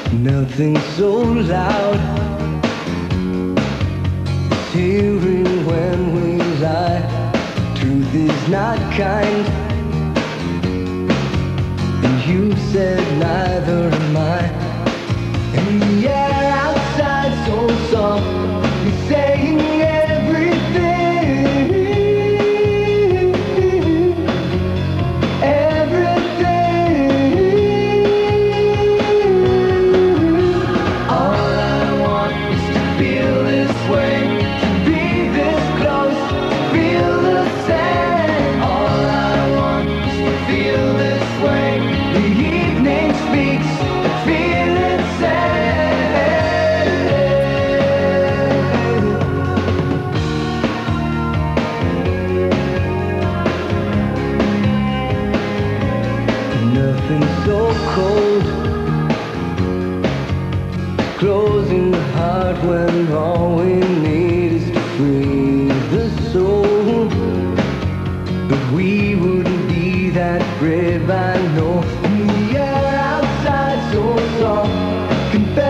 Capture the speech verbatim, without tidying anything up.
Nothing so loud as hearing when we lie. Truth is not kind, and you said neither am I. And the air outside so soft, you're saying everything, everything. All I want is to feel this way, to be this close, to feel the same. All I want is to feel this way. The evening speaks, I feel it say. Nothing so cold, closing the heart when all we need is to free the soul. But we wouldn't be that brave, I know. And the air outside so soft, confess